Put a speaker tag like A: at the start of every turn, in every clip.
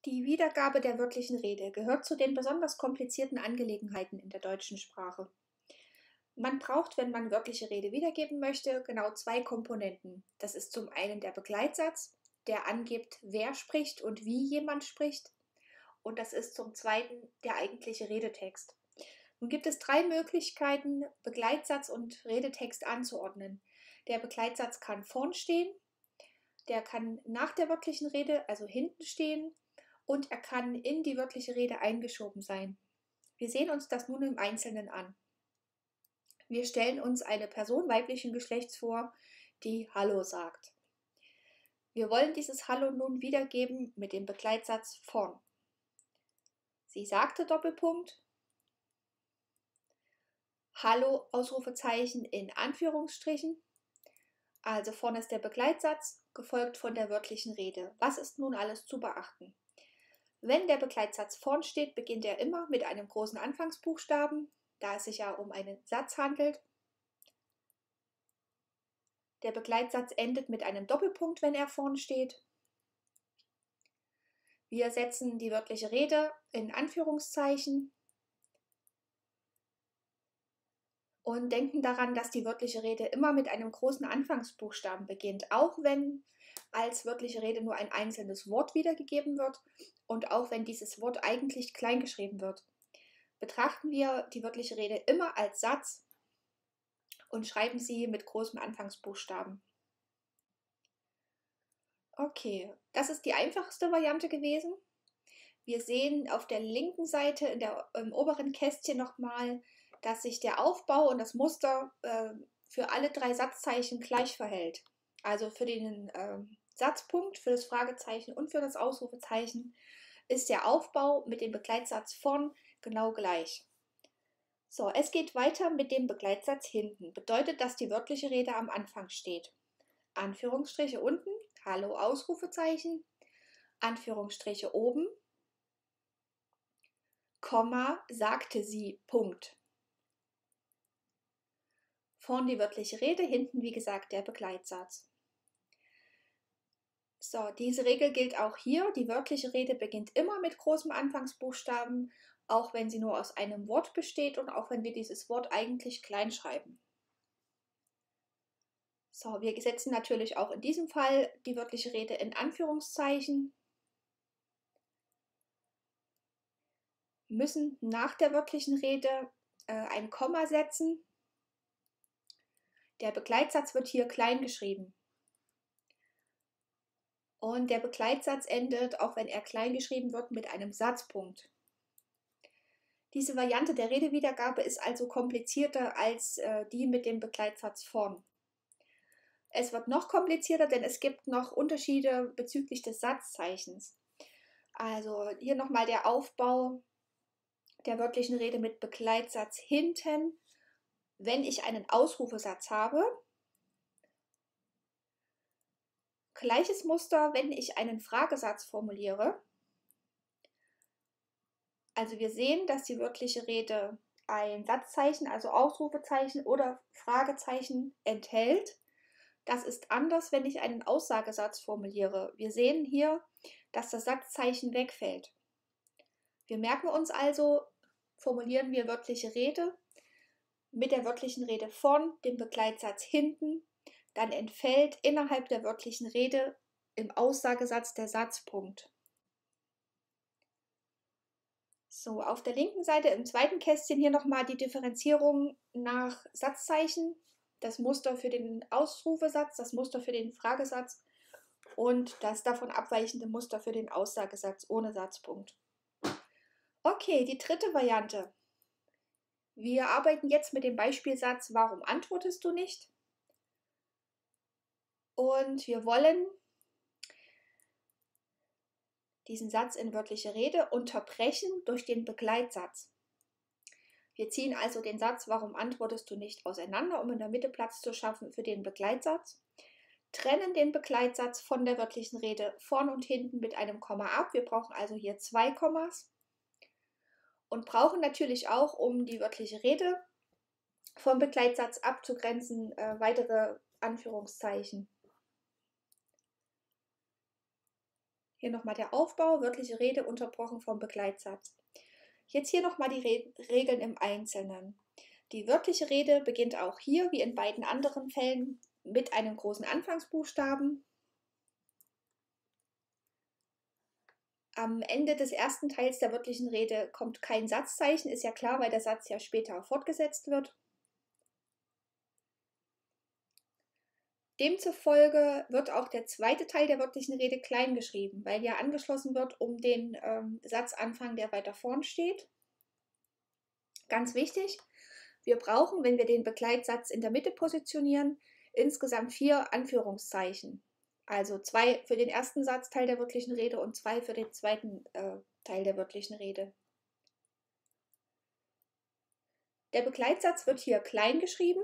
A: Die Wiedergabe der wörtlichen Rede gehört zu den besonders komplizierten Angelegenheiten in der deutschen Sprache. Man braucht, wenn man wörtliche Rede wiedergeben möchte, genau zwei Komponenten. Das ist zum einen der Begleitsatz, der angibt, wer spricht und wie jemand spricht. Und das ist zum zweiten der eigentliche Redetext. Nun gibt es drei Möglichkeiten, Begleitsatz und Redetext anzuordnen. Der Begleitsatz kann vorn stehen, der kann nach der wörtlichen Rede, also hinten stehen, und er kann in die wörtliche Rede eingeschoben sein. Wir sehen uns das nun im Einzelnen an. Wir stellen uns eine Person weiblichen Geschlechts vor, die Hallo sagt. Wir wollen dieses Hallo nun wiedergeben mit dem Begleitsatz vorn. Sie sagte Doppelpunkt, Hallo Ausrufezeichen in Anführungsstrichen. Also vorne ist der Begleitsatz, gefolgt von der wörtlichen Rede. Was ist nun alles zu beachten? Wenn der Begleitsatz vorn steht, beginnt er immer mit einem großen Anfangsbuchstaben, da es sich ja um einen Satz handelt. Der Begleitsatz endet mit einem Doppelpunkt, wenn er vorn steht. Wir setzen die wörtliche Rede in Anführungszeichen und denken daran, dass die wörtliche Rede immer mit einem großen Anfangsbuchstaben beginnt, auch wenn als wörtliche Rede nur ein einzelnes Wort wiedergegeben wird und auch wenn dieses Wort eigentlich klein geschrieben wird. Betrachten wir die wörtliche Rede immer als Satz und schreiben sie mit großem Anfangsbuchstaben. Okay, das ist die einfachste Variante gewesen. Wir sehen auf der linken Seite im oberen Kästchen nochmal, dass sich der Aufbau und das Muster für alle drei Satzzeichen gleich verhält. Also für den Satzpunkt, für das Fragezeichen und für das Ausrufezeichen ist der Aufbau mit dem Begleitsatz vorn genau gleich. So, es geht weiter mit dem Begleitsatz hinten. Bedeutet, dass die wörtliche Rede am Anfang steht. Anführungsstriche unten, Hallo Ausrufezeichen, Anführungsstriche oben, Komma, sagte sie, Punkt. Vorn die wörtliche Rede, hinten wie gesagt der Begleitsatz. So, diese Regel gilt auch hier. Die wörtliche Rede beginnt immer mit großem Anfangsbuchstaben, auch wenn sie nur aus einem Wort besteht und auch wenn wir dieses Wort eigentlich klein schreiben. So, wir setzen natürlich auch in diesem Fall die wörtliche Rede in Anführungszeichen, müssen nach der wörtlichen Rede ein Komma setzen. Der Begleitsatz wird hier klein geschrieben. Und der Begleitsatz endet, auch wenn er klein geschrieben wird, mit einem Satzpunkt. Diese Variante der Redewiedergabe ist also komplizierter als die mit dem Begleitsatz vorn. Es wird noch komplizierter, denn es gibt noch Unterschiede bezüglich des Satzzeichens. Also hier nochmal der Aufbau der wörtlichen Rede mit Begleitsatz hinten. Wenn ich einen Ausrufesatz habe, gleiches Muster, wenn ich einen Fragesatz formuliere. Also wir sehen, dass die wörtliche Rede ein Satzzeichen, also Ausrufezeichen oder Fragezeichen enthält. Das ist anders, wenn ich einen Aussagesatz formuliere. Wir sehen hier, dass das Satzzeichen wegfällt. Wir merken uns also, formulieren wir wörtliche Rede mit der wörtlichen Rede vorn, dem Begleitsatz hinten, dann entfällt innerhalb der wörtlichen Rede im Aussagesatz der Satzpunkt. So, auf der linken Seite im zweiten Kästchen hier nochmal die Differenzierung nach Satzzeichen, das Muster für den Ausrufesatz, das Muster für den Fragesatz und das davon abweichende Muster für den Aussagesatz ohne Satzpunkt. Okay, die dritte Variante. Wir arbeiten jetzt mit dem Beispielsatz, warum antwortest du nicht? Und wir wollen diesen Satz in wörtliche Rede unterbrechen durch den Begleitsatz. Wir ziehen also den Satz, warum antwortest du nicht, auseinander, um in der Mitte Platz zu schaffen für den Begleitsatz, trennen den Begleitsatz von der wörtlichen Rede vorn und hinten mit einem Komma ab. Wir brauchen also hier zwei Kommas und brauchen natürlich auch, um die wörtliche Rede vom Begleitsatz abzugrenzen, weitere Anführungszeichen. Hier nochmal der Aufbau, wörtliche Rede unterbrochen vom Begleitsatz. Jetzt hier nochmal die Regeln im Einzelnen. Die wörtliche Rede beginnt auch hier, wie in beiden anderen Fällen, mit einem großen Anfangsbuchstaben. Am Ende des ersten Teils der wörtlichen Rede kommt kein Satzzeichen, ist ja klar, weil der Satz ja später fortgesetzt wird. Demzufolge wird auch der zweite Teil der wörtlichen Rede klein geschrieben, weil ja angeschlossen wird um den Satzanfang, der weiter vorn steht. Ganz wichtig, wir brauchen, wenn wir den Begleitsatz in der Mitte positionieren, insgesamt 4 Anführungszeichen. Also 2 für den ersten Satzteil der wörtlichen Rede und 2 für den zweiten Teil der wörtlichen Rede. Der Begleitsatz wird hier klein geschrieben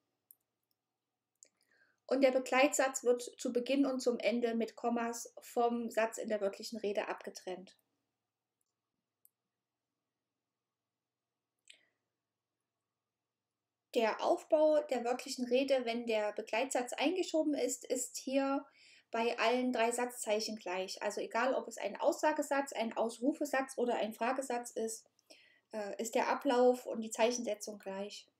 A: und der Begleitsatz wird zu Beginn und zum Ende mit Kommas vom Satz in der wörtlichen Rede abgetrennt. Der Aufbau der wörtlichen Rede, wenn der Begleitsatz eingeschoben ist, ist hier bei allen 3 Satzzeichen gleich. Also egal, ob es ein Aussagesatz, ein Ausrufesatz oder ein Fragesatz ist der Ablauf und die Zeichensetzung gleich.